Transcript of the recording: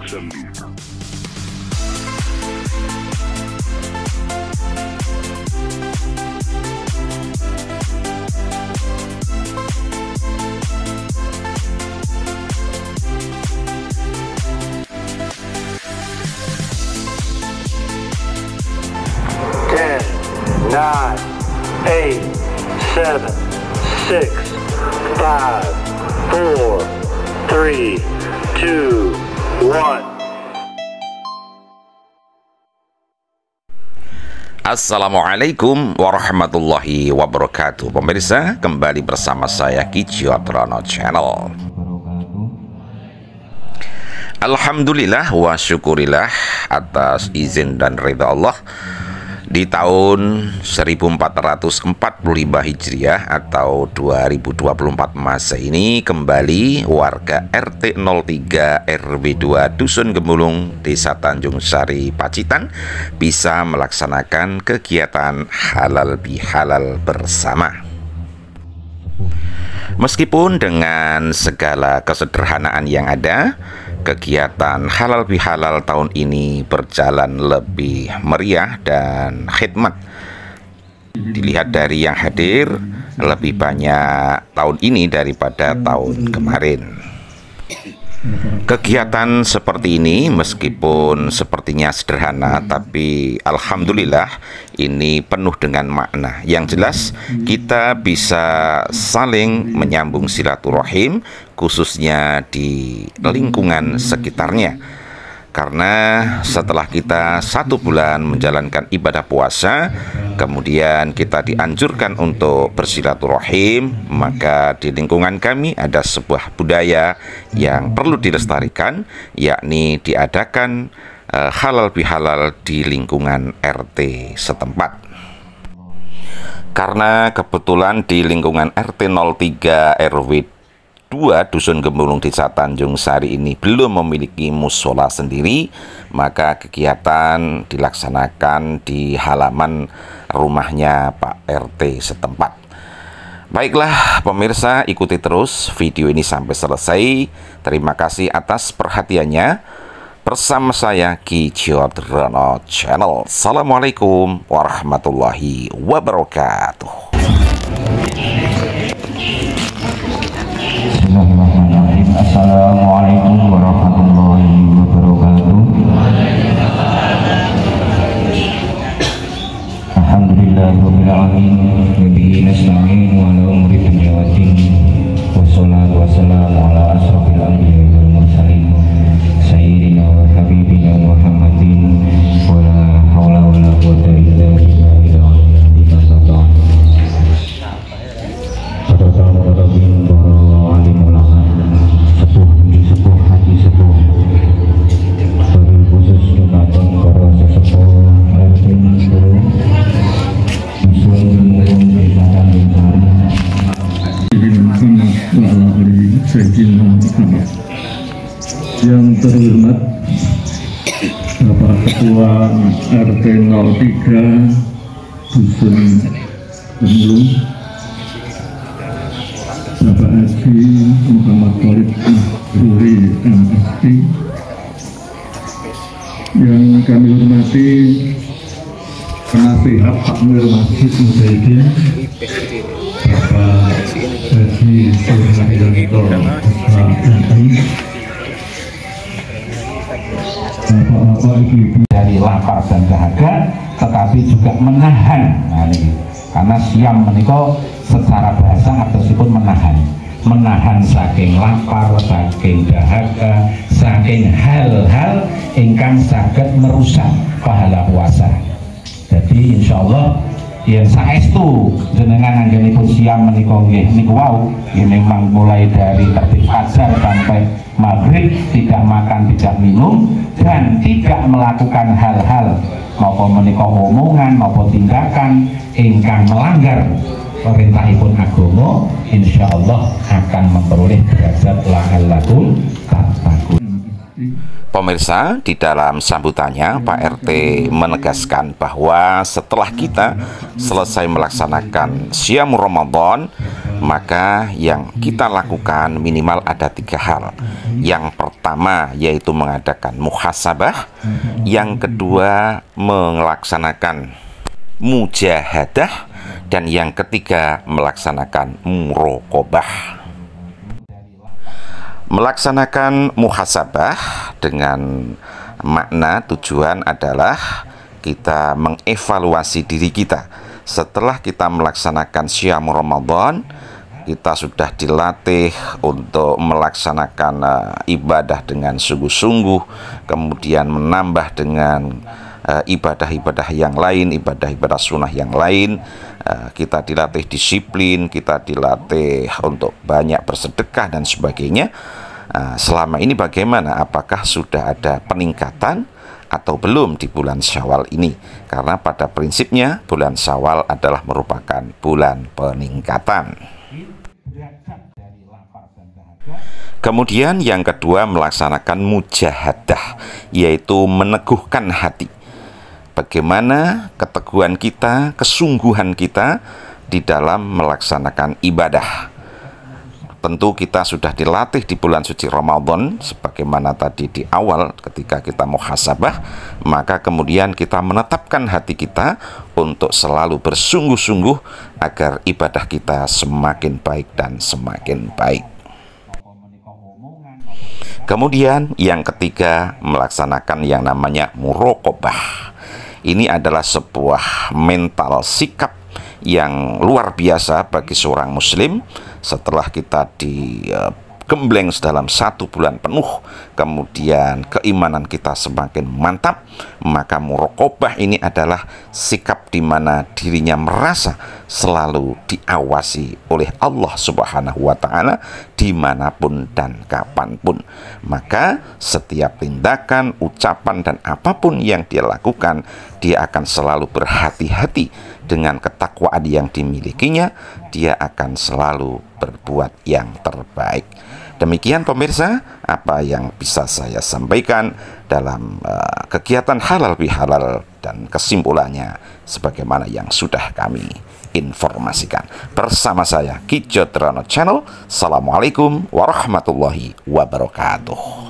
Nine, 8, 7, 6, 5, 4, 3, 2, 1. Assalamualaikum warahmatullahi wabarakatuh. Pemirsa, kembali bersama saya Ki Jiotrono Channel. Alhamdulillah wa syukurillah atas izin dan ridha Allah, di tahun 1445 Hijriah atau 2024 Masehi ini kembali warga RT 03 RW 2 Dusun Gemulung, Desa Tanjung Sari, Pacitan bisa melaksanakan kegiatan halal bihalal bersama. Meskipun dengan segala kesederhanaan yang ada, kegiatan halal bihalal tahun ini berjalan lebih meriah dan khidmat. Dilihat dari yang hadir, lebih banyak tahun ini daripada tahun kemarin. Kegiatan seperti ini meskipun sepertinya sederhana, tapi alhamdulillah ini penuh dengan makna. Yang jelas kita bisa saling menyambung silaturahim, khususnya di lingkungan sekitarnya. Karena setelah kita 1 bulan menjalankan ibadah puasa, kemudian kita dianjurkan untuk bersilaturahim, maka di lingkungan kami ada sebuah budaya yang perlu dilestarikan, yakni diadakan halal bihalal di lingkungan RT setempat. Karena kebetulan di lingkungan RT 03 RW 2 Dusun Gemulung, Desa Tanjung Sari ini belum memiliki musola sendiri, maka kegiatan dilaksanakan di halaman rumahnya Pak RT setempat. Baiklah pemirsa, ikuti terus video ini sampai selesai. Terima kasih atas perhatiannya. Bersama saya Ki Jiotrono Channel. Assalamualaikum warahmatullahi wabarakatuh. Assalamualaikum warahmatullahi wabarakatuh. Alhamdulillahirabbil alamin, wa bihi nasta'in wa ala umuri dunya waddin. Wassalatu wassalamu ala asrofil anbiya'i wal mursalin sayyidina wa habibina Muhammadin wa la haula wa la quwwata illa billahi al-aliyyil azim. Yang terhormat Bapak Ketua RT 03 Dusun Gemulung, Bapak Haji Muhammad Khalid Ruri MSc, yang kami hormati penasihat Takmir Masjid Mujahidin Bapak Haji Suryanto Bapak-bapak, ibu-ibu dari lapar dan dahaga, tetapi juga menahan. Nah, ini karena siam menika secara bahasa artosipun menahan saking lapar, saking dahaga, saking hal-hal ingkang saged merusak pahala puasa. Jadi insyaallah yen saestu jenengan anggenipun siam menika nggih niku wau, ya memang mulai dari tertib fajar sampai maghrib tidak makan, tidak minum, dan tidak melakukan hal-hal maupun menika omongan maupun tindakan ingkang melanggar perintahipun agama, insyaallah akan memperoleh derajat la'allakum tattaqun. Pemirsa, di dalam sambutannya Pak RT menegaskan bahwa setelah kita selesai melaksanakan Siyam Ramadan, maka yang kita lakukan minimal ada 3 hal. Yang pertama yaitu mengadakan muhasabah, yang kedua melaksanakan mujahadah, dan yang ketiga melaksanakan muraqabah. Melaksanakan muhasabah dengan makna tujuan adalah kita mengevaluasi diri kita. Setelah kita melaksanakan Syam Ramadan, kita sudah dilatih untuk melaksanakan ibadah dengan sungguh-sungguh, kemudian menambah dengan ibadah-ibadah yang lain, ibadah-ibadah sunnah yang lain. Kita dilatih disiplin, kita dilatih untuk banyak bersedekah dan sebagainya. Selama ini bagaimana? Apakah sudah ada peningkatan atau belum di bulan Syawal ini? Karena pada prinsipnya bulan Syawal adalah merupakan bulan peningkatan. Kemudian yang kedua melaksanakan mujahadah, yaitu meneguhkan hati. Bagaimana keteguhan kita, kesungguhan kita di dalam melaksanakan ibadah. Tentu kita sudah dilatih di bulan suci Ramadan, sebagaimana tadi di awal ketika kita muhasabah, maka kemudian kita menetapkan hati kita untuk selalu bersungguh-sungguh agar ibadah kita semakin baik dan semakin baik. Kemudian yang ketiga melaksanakan yang namanya muraqabah. Ini adalah sebuah mental sikap yang luar biasa bagi seorang muslim. Setelah kita digembleng dalam 1 bulan penuh, kemudian keimanan kita semakin mantap, maka muraqabah ini adalah sikap di mana dirinya merasa selalu diawasi oleh Allah Subhanahu wa Ta'ala dimanapun dan kapanpun. Maka setiap tindakan, ucapan, dan apapun yang dia lakukan, dia akan selalu berhati-hati dengan ketakwaan yang dimilikinya. Dia akan selalu berbuat yang terbaik. Demikian pemirsa, apa yang bisa saya sampaikan dalam kegiatan halal bihalal, dan kesimpulannya sebagaimana yang sudah kami informasikan. Bersama saya Ki Jodrono Channel. Assalamualaikum warahmatullahi wabarakatuh.